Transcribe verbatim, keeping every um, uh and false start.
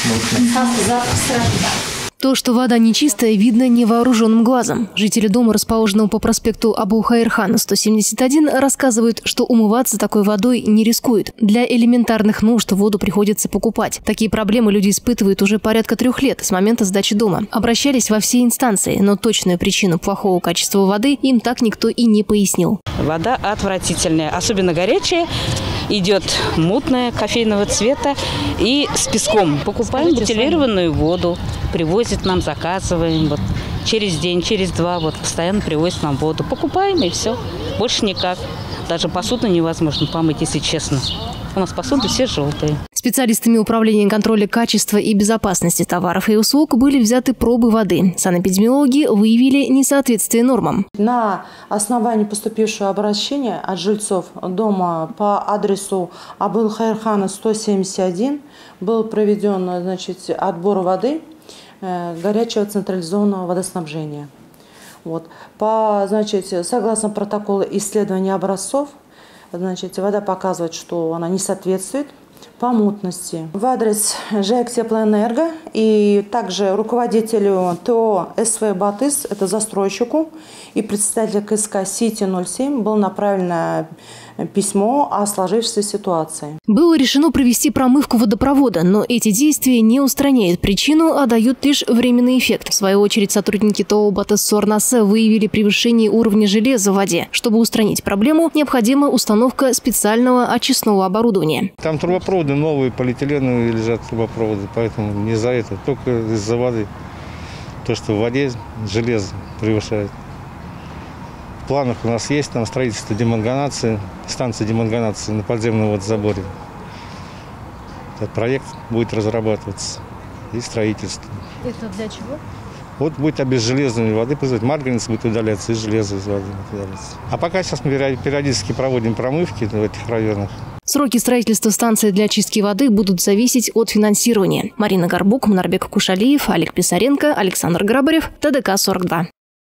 То, что вода нечистая, видно невооруженным глазом. Жители дома, расположенного по проспекту Абу-Хаир-хана сто семьдесят один, рассказывают, что умываться такой водой не рискуют. Для элементарных нужд воду приходится покупать. Такие проблемы люди испытывают уже порядка трех лет с момента сдачи дома. Обращались во все инстанции, но точную причину плохого качества воды им так никто и не пояснил. Вода отвратительная, особенно горячая. Идет мутная, кофейного цвета и с песком. Покупаем бутилированную воду, привозят нам, заказываем. Вот, через день, через два вот, постоянно привозят нам воду. Покупаем и все. Больше никак. Даже посуду невозможно помыть, если честно. У нас посуды все желтые. Специалистами Управления контроля качества и безопасности товаров и услуг были взяты пробы воды. Санэпидемиологи выявили несоответствие нормам. На основании поступившего обращения от жильцов дома по адресу Абу-Хаир-хана сто семьдесят один был проведен, значит, отбор воды э, горячего централизованного водоснабжения. Вот. По, значит, согласно протоколу исследования образцов, значит, вода показывает, что она не соответствует по мутности. В адрес ЖЭК Теплоэнерго и также руководителю ТО СВ «Батыс», это застройщику, и представителю КСК «Сити ноль семь» было направлено письмо о сложившейся ситуации. Было решено провести промывку водопровода, но эти действия не устраняют причину, а дают лишь временный эффект. В свою очередь сотрудники ТО «Батыс Сорнаса» выявили превышение уровня железа в воде. Чтобы устранить проблему, необходима установка специального очистного оборудования. Там трубопроводы новые, полиэтиленовые лежат трубопроводы, поэтому не из-за этого, только из-за воды. То, что в воде железо превышает. В планах у нас есть там строительство деманганации, станции деманганации на подземном водозаборе. Этот проект будет разрабатываться и строительство. Это для чего? Вот будет обезжелезной воды производить, марганец будет удаляться и железо из воды удаляться. А пока сейчас мы периодически проводим промывки в этих районах. Сроки строительства станции для очистки воды будут зависеть от финансирования. Марина Горбук, Манарбек Кушалиев, Олег Писаренко, Александр Грабарев, ТДК сорок два.